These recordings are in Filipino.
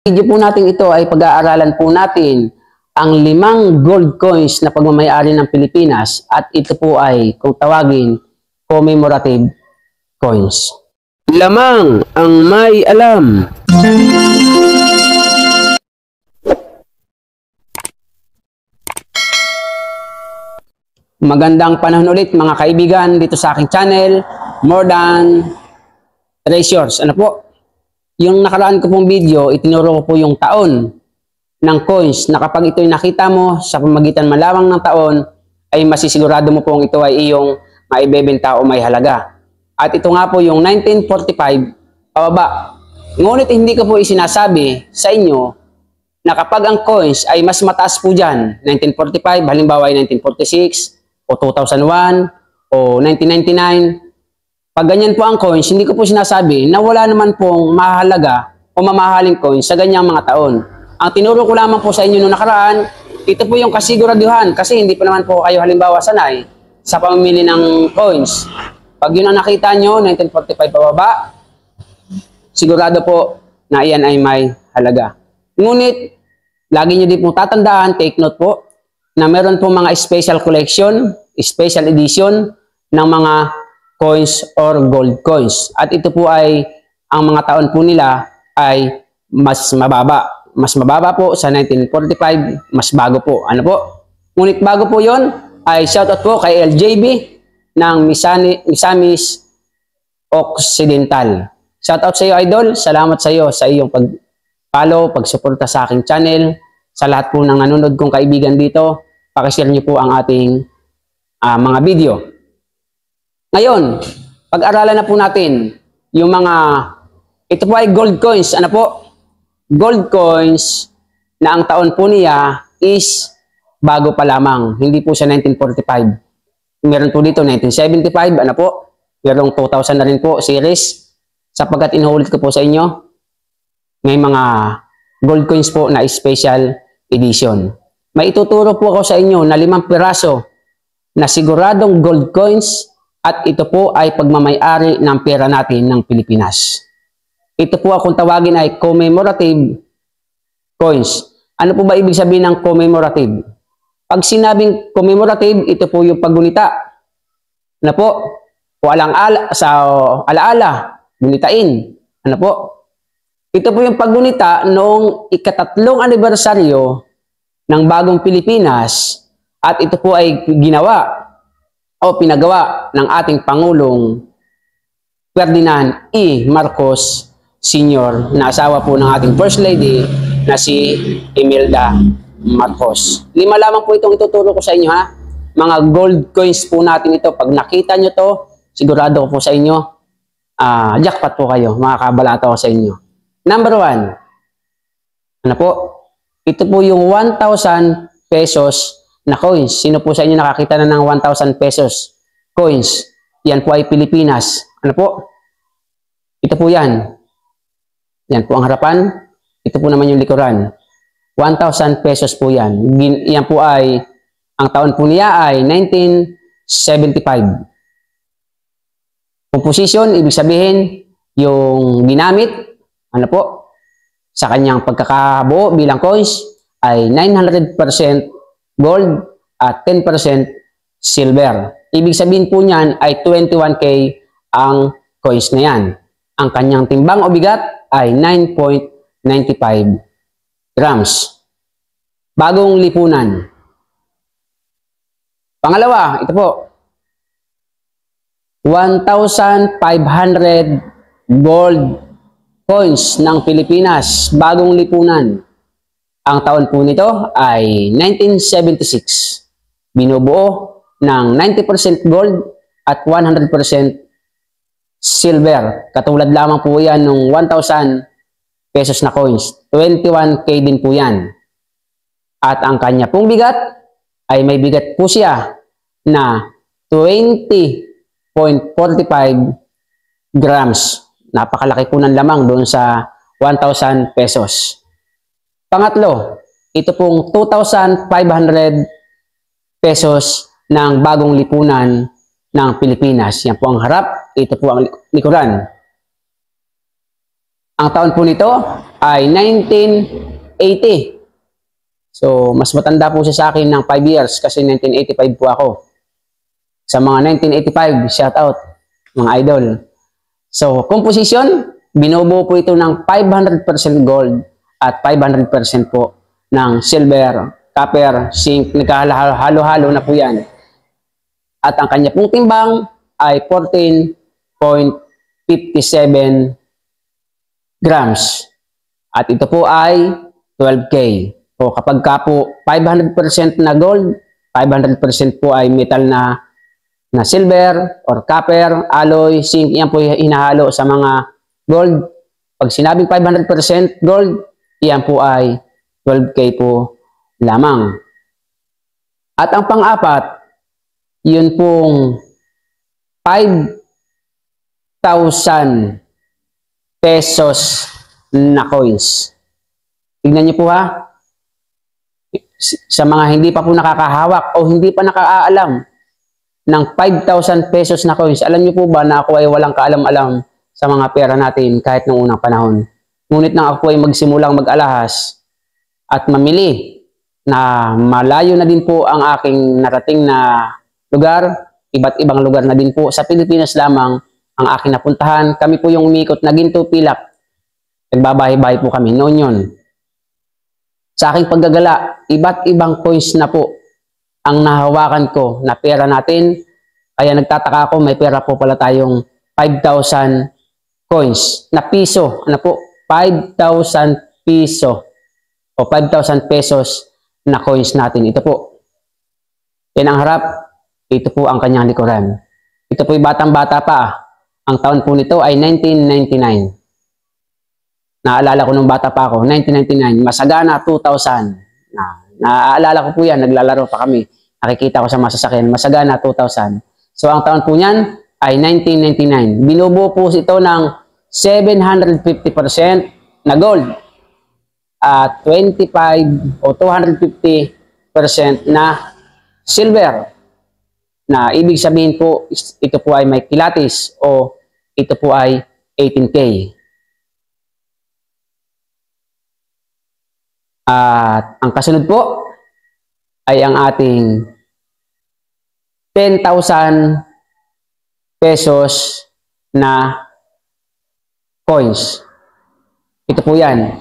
Video po natin ito ay pag-aaralan po natin ang 5 gold coins na pagmamayari ng Pilipinas at ito po ay kung tawagin commemorative coins. Lamang ang may alam. Magandang panahon ulit mga kaibigan dito sa aking channel, More Than Treasures. Ano po? Yung nakaraan ko pong video, itinuro ko po yung taon ng coins na kapag ito'y nakita mo sa pamagitan malawang ng taon, ay masisigurado mo pong ito ay iyong maibebenta o may halaga. At ito nga po yung 1945 pababa. Ngunit hindi ko po isinasabi sa inyo na kapag ang coins ay mas mataas po dyan, 1945, halimbawa ay 1946 o 2001 o 1999, pag ganyan po ang coins, hindi ko po sinasabi na wala naman pong mahalaga o mamahaling coins sa ganyang mga taon. Ang tinuro ko lamang po sa inyo noong nakaraan, ito po yung kasiguraduhan kasi hindi pa naman po kayo halimbawa sanay sa pamimili ng coins. Pag yun ang nakita nyo, 1945 pababa, sigurado po na iyan ay may halaga. Ngunit, lagi nyo din po tatandaan, take note po, na meron po mga special collection, special edition ng mga coins or gold coins. At ito po ay, ang mga taon po nila ay mas mababa. Mas mababa po sa 1945, mas bago po. Ano po? Ngunit bago po yon ay shoutout po kay LJB ng Misamis Occidental. Shoutout sa iyo, Idol. Salamat sa iyo sa iyong pag-follow, pag-suporta sa aking channel. Sa lahat po ng nanonood kong kaibigan dito, pakishare niyo po ang ating mga video. Ngayon, pag-aralan na po natin yung mga, ito po ay gold coins. Ano po? Gold coins na ang taon po niya is bago pa lamang. Hindi po siya 1945. Meron po dito 1975. Ano po? Merong 2000 na rin po series. Sapagkat inuulit ko po sa inyo, may mga gold coins po na special edition. May ituturo po ako sa inyo na 5 piraso na siguradong gold coins. At ito po ay pagmamayari ng pera natin ng Pilipinas. Ito po kung tawagin ay commemorative coins. Ano po ba ibig sabihin ng commemorative? Pag sinabing commemorative, ito po yung paggunita. Ano po? O sa alaala, gunitain. Ano po? Ito po yung paggunita noong ika-3 anibersaryo ng bagong Pilipinas at ito po ay ginawa o pinagawa ng ating Pangulong Ferdinand E. Marcos Sr. na asawa po ng ating First Lady na si Imelda Marcos. 5 lamang po itong ituturo ko sa inyo ha. Mga gold coins po natin ito. Pag nakita nyo to, sigurado ko po sa inyo, jackpot po kayo. Makakabalata ko sa inyo. Number 1. Ano po? Ito po yung 1,000 pesos na coins. Sino po sa inyo nakakita na ng 1,000 pesos coins? Yan po ay Pilipinas. Ano po? Ito po yan. Yan po ang harapan. Ito po naman yung likuran. 1,000 pesos po yan. Yan po ay, ang taon po niya ay 1975. Composition, ibig sabihin, yung ginamit, ano po, sa kanyang pagkakabuo bilang coins ay 900% gold at 10% silver. Ibig sabihin po niyan ay 21K ang coins na yan. Ang kanyang timbang o bigat ay 9.95 grams. Bagong lipunan. Pangalawa, ito po. 1,500 gold coins ng Pilipinas. Bagong lipunan. Ang taon po nito ay 1976. Binubuo ng 90% gold at 100% silver. Katulad lamang po yan ng 1,000 pesos na coins. 21K din po yan. At ang kanya pong bigat ay may bigat po siya na 20.45 grams. Napakalaki po ng lamang doon sa 1,000 pesos. Pangatlo, ito pong 2,500 pesos ng bagong lipunan ng Pilipinas. Yan po ang harap, ito po ang likuran. Ang taon po nito ay 1980. So, mas matanda po siya sa akin ng 5 years kasi 1985 po ako. Sa mga 1985, shout out, mga idol. So, composition, binubuo po ito ng 500% gold at 500% po ng silver, copper, zinc, nagkahalo-halo na po yan. At ang kanya pong timbang ay 14.57 grams. At ito po ay 12K. So kapag ka po 500% na gold, 500% po ay metal na silver or copper, alloy, zinc, yan po hinahalo sa mga gold. Pag sinabing 500% gold, yan po ay 12K po lamang. At ang pang-apat, yun pong 5,000 pesos na coins. Tignan niyo po ha. Sa mga hindi pa po nakakahawak o hindi pa nakakaalam ng 5,000 pesos na coins, alam niyo po ba na ako ay walang kaalam-alam sa mga pera natin kahit noong unang panahon. Ngunit nang ako ay magsimulang mag-alahas at mamili na malayo na din po ang aking narating na lugar, iba't ibang lugar na din po sa Pilipinas lamang ang aking napuntahan. Kami po yung umikot na ginto pilak. Nagbabahay-bahay po kami noon yun. Sa aking paggagala, iba't ibang coins na po ang nahawakan ko na pera natin. Kaya nagtataka ako, may pera po pala tayong 5,000 coins na piso. Ano po? 5,000 piso o 5,000 pesos na coins natin. Ito po. Yan ang harap. Ito po ang kanyang likuran. Ito po yung batang-bata pa. Ang taon po nito ay 1999. Naaalala ko nung bata pa ako, 1999. Masagana, 2000. Naaalala ko po yan, naglalaro pa kami. Nakikita ko sa masasakyan. Masagana, 2000. So, ang taon po niyan ay 1999. Binubuo po ito ng 750% na gold at 25 o 250% na silver. Na ibig sabihin po, ito po ay may kilatis o ito po ay 18K. At ang kasunod po ay ang ating 10,000 pesos na coins. Ito po yan.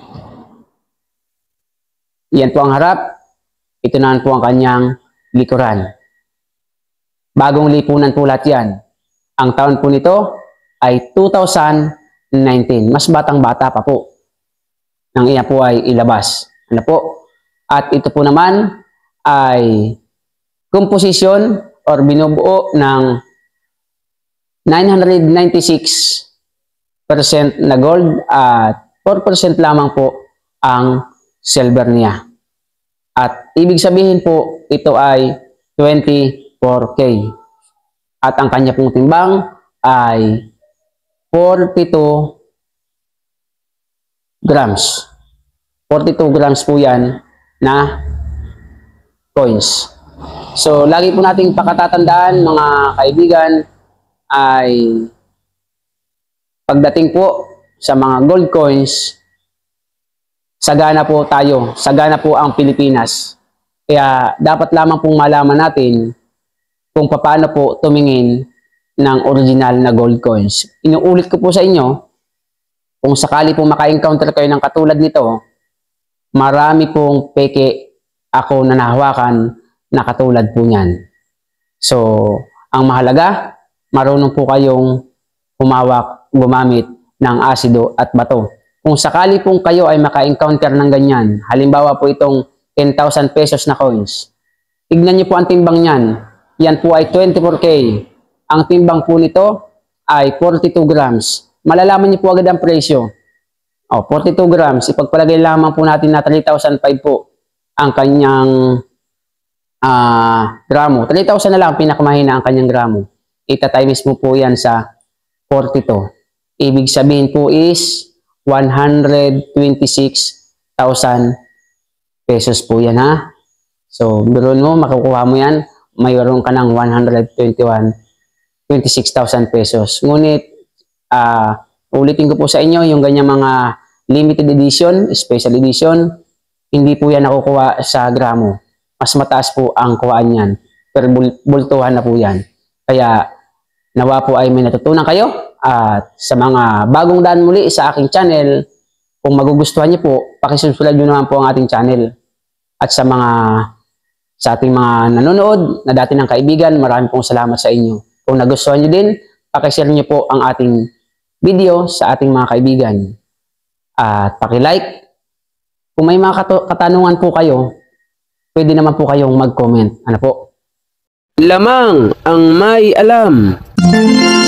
Yan po ang harap. Ito naman po ang kanyang likuran. Bagong lipunan po lahat yan. Ang taon po nito ay 2019. Mas batang-bata pa po nang iya po ay ilabas. Ano po? At ito po naman ay composition or binubuo ng 996% na gold at 4% lamang po ang silver niya. At ibig sabihin po, ito ay 24K. At ang kanya pong timbang ay 42 grams. 42 grams po yan na coins. So, lagi po nating pakatatandaan mga kaibigan ay pagdating po sa mga gold coins, sagana po tayo, sagana po ang Pilipinas. Kaya dapat lamang pong malaman natin kung paano po tumingin ng original na gold coins. Inuulit ko po sa inyo, kung sakali po maka-encounter kayo ng katulad nito, marami pong peke ako na nahawakan na katulad po niyan. So, ang mahalaga, marunong po kayong humawak, gumamit ng asido at bato. Kung sakali pong kayo ay maka-encounter ng ganyan, halimbawa po itong 10,000 pesos na coins, tignan niyo po ang timbang niyan. Yan po ay 24K. Ang timbang po nito ay 42 grams. Malalaman niyo po agad ang presyo. 42 grams. Ipagpalagay lamang po natin na 3,005 po ang kanyang gramo. 3,000 na lang pinakamahina ang kanyang gramo. Ita-times mo po yan sa 42. Ibig sabihin po is 126,000 pesos po yan ha. So, biruin mo, makukuha mo yan. Mayroon ka ng 26,000 pesos. Ngunit, Ulitin ko po sa inyo, yung ganyang mga limited edition, special edition, hindi po yan nakukuha sa gramo. Mas mataas po ang kuhaan yan. Pero bultuhan na po yan. Kaya nawa po ay may natutunan kayo. At sa mga bagong daan muli sa aking channel, kung magugustuhan niyo po, pakisubscribe nyo naman po ang ating channel. At sa ating mga nanonood na dati ng kaibigan, maraming pong salamat sa inyo. Kung nagustuhan nyo din, pakishare nyo po ang ating video sa ating mga kaibigan. At pakilike. Kung may mga katanungan po kayo, pwede naman po kayong mag-comment. Ano po? Lamang ang may alam.